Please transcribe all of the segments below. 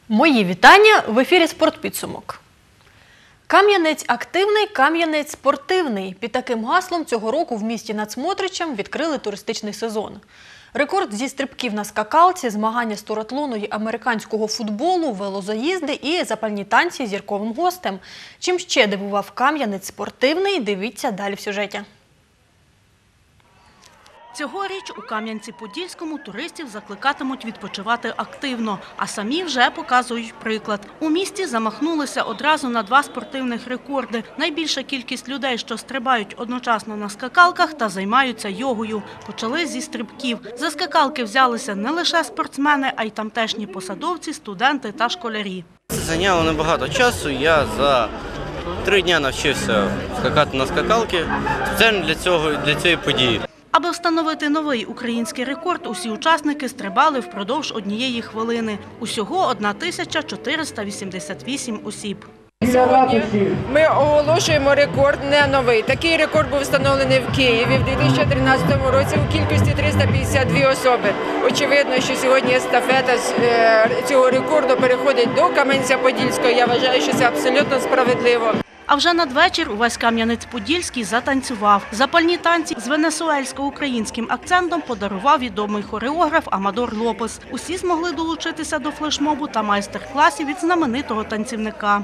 Мої вітання, в ефірі «Спортпідсумок». Кам'янець активний, Кам'янець спортивний. Під таким гаслом цього року в місті над Смотричем відкрили туристичний сезон. Рекорд зі стрибків на скакалці, змагання з туратлону й американського футболу, велозаїзди і запальні танці з зірковим гостем. Чим ще дивував Кам'янець спортивний, дивіться далі в сюжеті. Цьогоріч у Кам'янці-Подільському туристів закликатимуть відпочивати активно, а самі вже показують приклад. У місті замахнулися одразу на 2 спортивних рекорди. Найбільша кількість людей, що стрибають одночасно на скакалках та займаються йогою. Почали зі стрибків. За скакалки взялися не лише спортсмени, а й тамтешні посадовці, студенти та школярі. Це зайняло небагато часу. Я за 3 дні навчився скакати на скакалки спеціально для цієї події. Аби встановити новий український рекорд, усі учасники стрибали впродовж 1 хвилини. Усього 1488 осіб. Сьогодні ми оголошуємо рекорд, не новий. Такий рекорд був встановлений в Києві в 2013 році у кількості 352 особи. Очевидно, що сьогодні естафета цього рекорду переходить до Кам'янця-Подільського. Я вважаю, що це абсолютно справедливо. А вже надвечір увесь Кам'янець-Подільський затанцював. Запальні танці з венесуельсько-українським акцентом подарував відомий хореограф Амадор Лопес. Усі змогли долучитися до флешмобу та майстер-класів від знаменитого танцівника.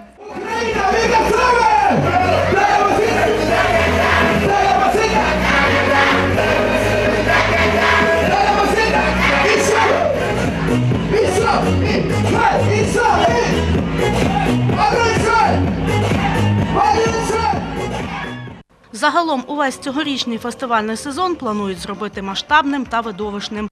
Загалом увесь цьогорічний фестивальний сезон планують зробити масштабним та видовищним.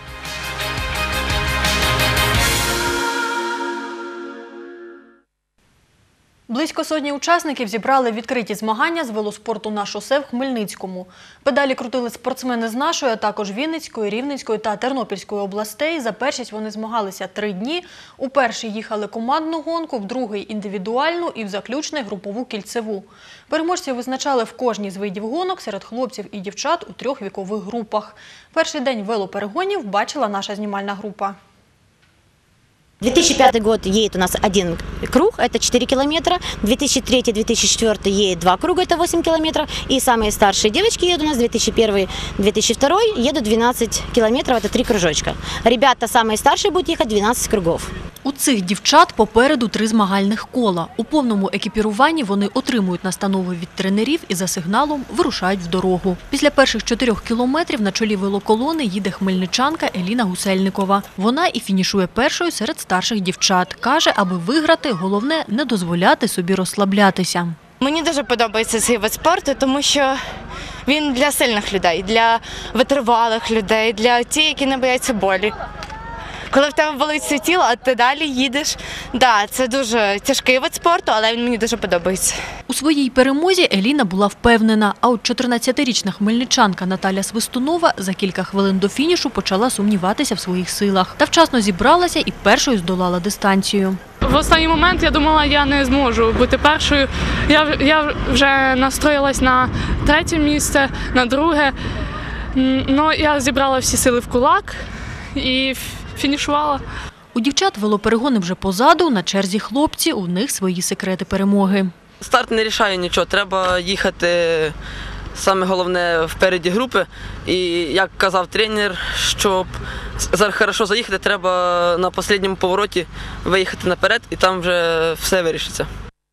Близько сотні учасників зібрали відкриті змагання з велоспорту на шосе в Хмельницькому. Педалі крутили спортсмени з нашої, а також Вінницької, Рівненської та Тернопільської областей. За першість вони змагалися 3 дні. У перший їхали командну гонку, в другий – індивідуальну і в заключний – групову кільцеву. Переможців визначали в кожній з видів гонок серед хлопців і дівчат у 3 вікових групах. Перший день велоперегонів бачила наша знімальна група. 2005 год едет у нас 1 круг, это 4 километра. 2003-2004 едет 2 круга, это 8 километров. И самые старшие девочки едут у нас 2001-2002, едут 12 километров, это 3 кружочка. Ребята самые старшие будут ехать 12 кругов. У цих дівчат попереду 3 змагальних кола. У повному екіпіруванні вони отримують настанови від тренерів і за сигналом вирушають в дорогу. Після перших 4 кілометрів на чолі велоколони їде хмельничанка Еліна Гусельникова. Вона і фінішує першою серед старших дівчат. Каже, аби виграти, головне – не дозволяти собі розслаблятися. Мені дуже подобається цей вид спорту, тому що він для сильних людей, для витривалих людей, для тих, які не бояться болі. Коли в тебе болить все тіло, а ти далі їдеш. Да, це дуже тяжкий вид спорту, але він мені дуже подобається. У своїй перемозі Еліна була впевнена, а от 14-річна хмельничанка Наталя Свистунова за кілька хвилин до фінішу почала сумніватися в своїх силах. Та вчасно зібралася і першою здолала дистанцію. В останній момент я думала, я не зможу бути першою. Я вже настроїлась на 3 місце, на 2. Ну, я зібрала всі сили в кулак і фінішувала. У дівчат велоперегони вже позаду, на черзі хлопці, у них свої секрети перемоги. Старт не рішає нічого, треба їхати, саме головне, впереді групи. І, як казав тренер, щоб хорошо заїхати, треба на останньому повороті виїхати наперед, і там вже все вирішиться.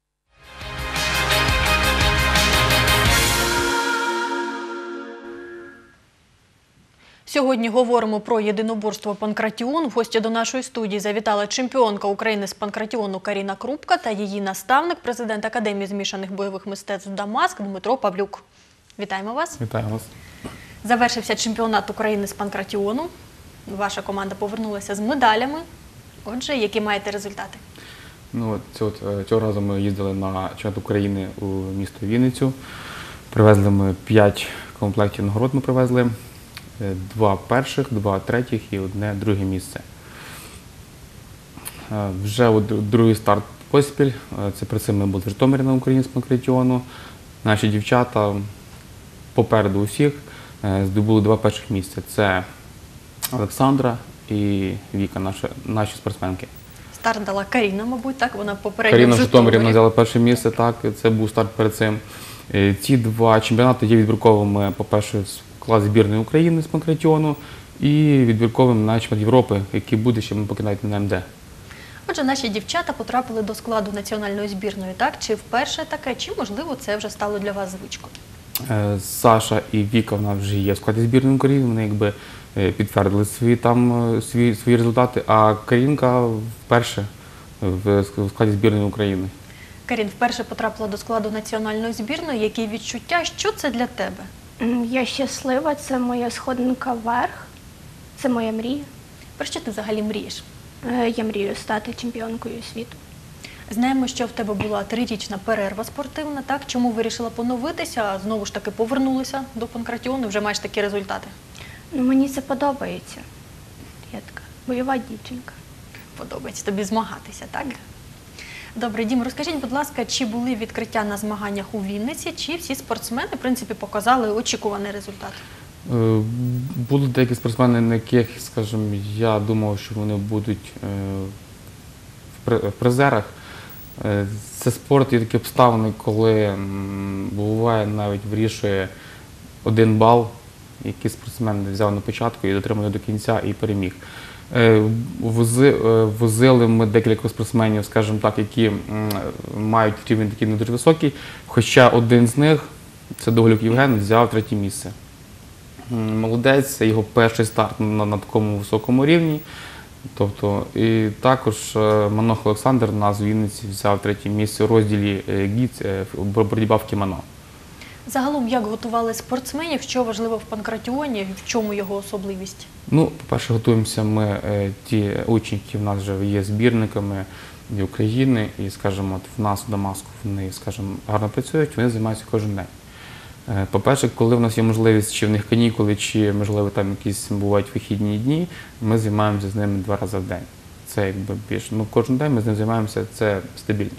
Сьогодні говоримо про єдиноборство панкратіон. В гості до нашої студії завітала чемпіонка України з панкратіону Каріна Крупка та її наставник, президент Академії змішаних бойових мистецтв «Дамаск» Дмитро Павлюк. Вітаємо вас. Вітаю вас. Завершився чемпіонат України з панкратіону. Ваша команда повернулася з медалями. Отже, які маєте результати? Цього разу ми їздили на чемпіонат України у місто Вінницю. Привезли ми 5 комплектів нагород ми привезли. 2 перших, 2 третіх і 1 друге місце. Вже другий старт поспіль. Це при цим ми були в Житомирі на Україні з панкратіону. Наші дівчата попереду усіх здобули 2 перших місця. Це Олександра і Віка, наші спортсменки. старт дала Каріна, мабуть, так? Вона попередньо Каріна в в Житомирі Житомирі. взяла перше місце, так, це був старт перед цим. Ці два чемпіонати є відбірковими, по-перше, в клас збірної України з панкратіону і відбірковим на чемпіонат Європи, який буде ще, ми поки навіть не знаємо де. Отже, наші дівчата потрапили до складу національної збірної, так? Чи вперше таке, чи, можливо, це вже стало для вас звичкою? Саша і Віка в нас вже є в складі збірної України, вони якби підтвердили свої результати, а Карінка вперше в складі збірної України. Карін, вперше потрапила до складу національної збірної. Які відчуття? Що це для тебе? Я щаслива, це моя сходинка вверх, це моя мрія. Про що ти взагалі мрієш? Я мрію стати чемпіонкою світу. Знаємо, що в тебе була 3-річна перерва спортивна, так? Чому вирішила поновитися, а знову ж таки повернулася до панкратіону, вже маєш такі результати? Ну, мені це подобається. Я така бойова дівчинка. Подобається тобі змагатися, так? Добре, Дім, розкажіть, будь ласка, чи були відкриття на змаганнях у Вінниці, чи всі спортсмени, в принципі, показали очікуваний результат? Були деякі спортсмени, на яких, скажімо, я думав, що вони будуть в призерах. Це спорт і такі обставини, коли буває навіть вирішує 1 бал, який спортсмен взяв на початку і дотримав до кінця і переміг. Возили ми декілька спортсменів, скажімо так, які мають рівень такий не дуже високий, хоча один з них, це Доголюк Євген, взяв 3-е місце. Молодець, це його перший старт на такому високому рівні. Тобто, і також Манох Олександр у нас в Вінниці взяв 3-е місце у розділі ГІЦ боротьба в кімоно. Загалом, як готували спортсменів, що важливо в панкратіоні, в чому його особливість? Ну, по-перше, готуємося ми, ті учні, які в нас вже є збірниками від України, і, скажімо, от в нас в Дамаску вони, скажімо, гарно працюють, вони займаються кожен день. По-перше, коли в нас є можливість, чи в них канікули, чи, можливо, там якісь бувають вихідні дні, ми займаємося з ними 2 рази в день. Це якби більше. Ну, кожен день ми з ним займаємося, це стабільно.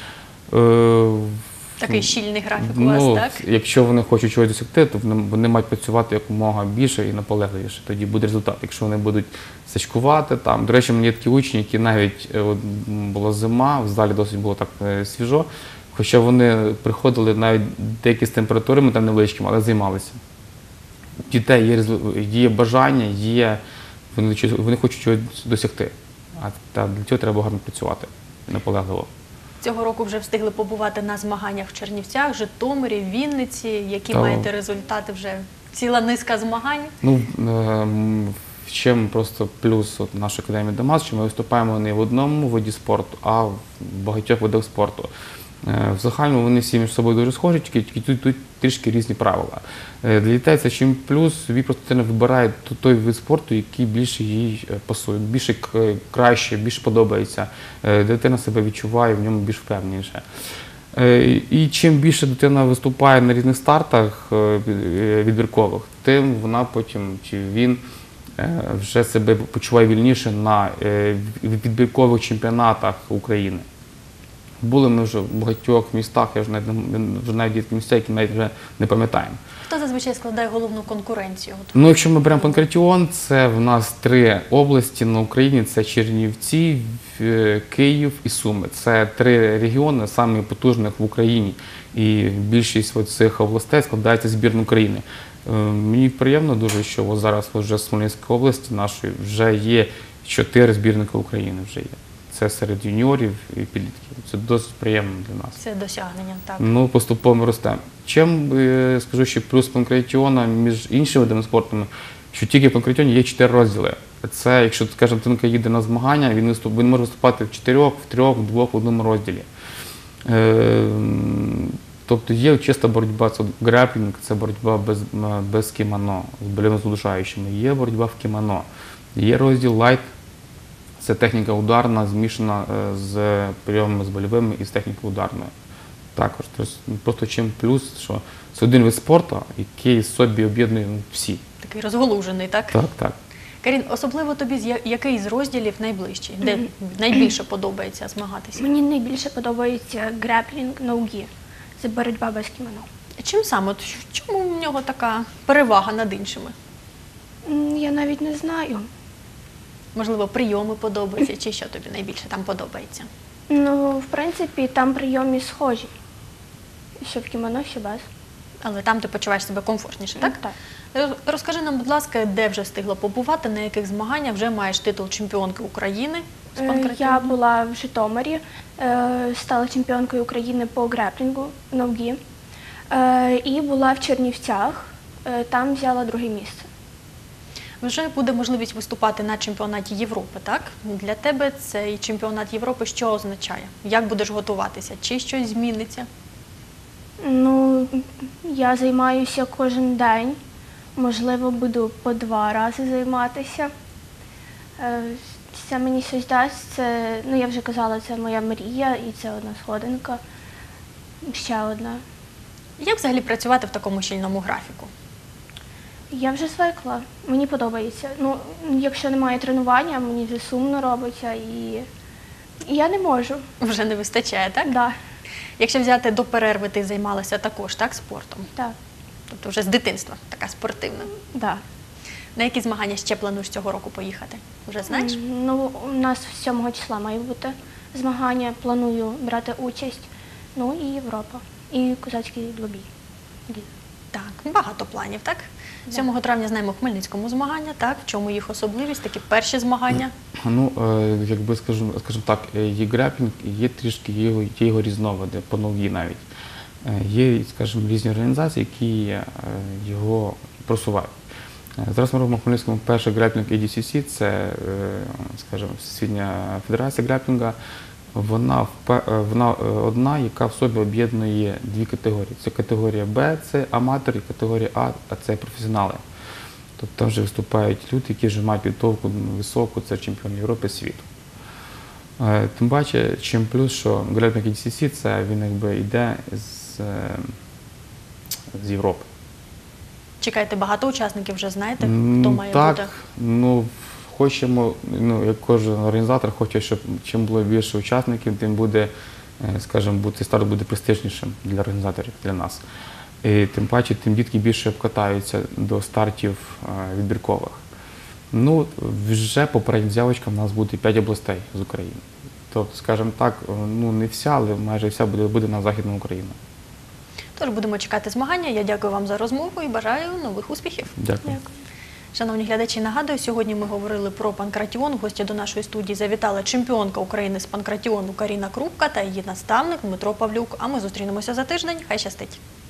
Такий щільний графік у вас, так? Якщо вони хочуть чогось досягти, то вони мають працювати якомога більше і наполегливіше. Тоді буде результат. Якщо вони будуть сачкувати, там. До речі, мені є такі учні, які навіть, була зима, в залі досить було так свіжо, хоча вони приходили навіть деякі з температурами там невеличкими, але займалися. У дітей є бажання, вони хочуть чогось досягти. А для цього треба гарно працювати, наполегливо. Цього року вже встигли побувати на змаганнях в Чернівцях, Житомирі, Вінниці. Які маєте результати вже? Ціла низка змагань? Ну, в чим просто плюс нашої академії Дамас, що ми виступаємо не в одному виді спорту, а в багатьох видах спорту. В загальному вони всі між собою дуже схожі, тільки тут трішки різні правила. Для дітей це чим плюс, собі просто дитина вибирає той вид спорту, який більше їй пасує, більше краще, більше подобається. Дитина себе відчуває в ньому більш впевненіше. І чим більше дитина виступає на різних стартах відбіркових, тим вона потім, чи він вже себе почуває вільніше на відбіркових чемпіонатах України. Були ми вже в багатьох містах, я вже навіть є місця, які навіть вже не пам'ятаємо. Хто зазвичай складає головну конкуренцію? Ну, якщо ми беремо панкратіон, це в нас 3 області на Україні, це Чернівці, Київ і Суми. Це 3 регіони, самі потужних в Україні. І більшість цих областей складається з збірної України. Мені приємно дуже, що зараз вже в Смоленській області нашої вже є 4 збірника України вже є. Це серед юніорів і підлітків. Це досить приємно для нас. Це досягнення, так. Ну, поступово ми ростемо. Чим, скажу, ще плюс панкратіона між іншими видами спорту, що тільки в панкратіоні є 4 розділи. Це, якщо, скажімо, дитинка їде на змагання, він може виступати в 4, в 3, в 2, в одному розділі. Тобто є чиста боротьба, це греплінг, це боротьба без кімоно, з болівозадушаючими. Є боротьба в кімоно. Є розділ лайт. Це техніка ударна, змішана з прийомами з больовими і з технікою ударною. Також. Тобто, просто чим плюс, що це один вид спорту, який собі об'єднує всі. Такий розголужений, так? Так, так. Карін, особливо тобі який з розділів найближчий? Де найбільше подобається змагатися? Мені найбільше подобається греплінг ноугі. Це боротьба без кімоно. Чим саме? От чому в нього така перевага над іншими? Я навіть не знаю. Можливо, прийоми подобаються, чи що тобі найбільше там подобається? Ну, в принципі, там прийоми схожі. Що в кімоно, що без. Але там ти почуваєш себе комфортніше, так? Так. Розкажи нам, будь ласка, де вже встигла побувати, на яких змаганнях вже маєш титул чемпіонки України з панкратіону? Я була в Житомирі, стала чемпіонкою України по греплінгу ноги. І була в Чернівцях, там взяла друге місце. Вже буде можливість виступати на чемпіонаті Європи, так? Для тебе цей чемпіонат Європи що означає? Як будеш готуватися? Чи щось зміниться? Ну, я займаюся кожен день. Можливо, буду по 2 рази займатися. Це мені щось дасть. Це, ну, я вже казала, це моя мрія і це одна сходинка. Ще одна. Як взагалі працювати в такому щільному графіку? Я вже звикла, мені подобається. Ну, якщо немає тренування, мені вже сумно робиться і я не можу. Вже не вистачає, так? Да. Якщо взяти до перерви, ти займалася також, так, спортом? Так. Тобто вже з дитинства, така спортивна. Да. На які змагання ще плануєш цього року поїхати? Вже знаєш? Ну, у нас 7 числа має бути змагання, планую брати участь. Ну і Європа, і козацький двобій. Так, багато планів, так? 7 травня знаємо в Хмельницькому змагання, так? В чому їх особливість, такі перші змагання? Ну, якби скажімо так, є греплінг, є трішки є його різновиди, по ногі навіть. Є, скажімо, різні організації, які його просувають. Зараз ми робимо в Хмельницькому перший греплінг EDCC, це, скажімо, Всесвітня федерація греплінга. Вона одна, яка в собі об'єднує 2 категорії. Це категорія Б, це аматори, і категорія А це професіонали. Тобто там вже виступають люди, які вже мають підготовку високу, це чемпіон Європи, світу. Тим паче, чим плюс, що греплінг EDCC, це він якби йде з Європи. Чекаєте багато учасників, вже знаєте, хто має так, бути? Ну, хочемо, ну, як кожен організатор хоче, щоб чим було більше учасників, тим буде, скажімо, старт буде престижнішим для організаторів, для нас. І тим паче, тим дітки більше обкатаються до стартів відбіркових. Ну, вже попередня заявочка в нас буде 5 областей з України. Тобто, скажімо так, ну не вся, але майже вся буде на Західну Україну. Тож будемо чекати змагання. Я дякую вам за розмову і бажаю нових успіхів. Дякую. Шановні глядачі, нагадую, сьогодні ми говорили про панкратіон. В гості до нашої студії завітала чемпіонка України з панкратіону Каріна Крупка та її наставник Дмитро Павлюк. А ми зустрінемося за тиждень. Хай щастить!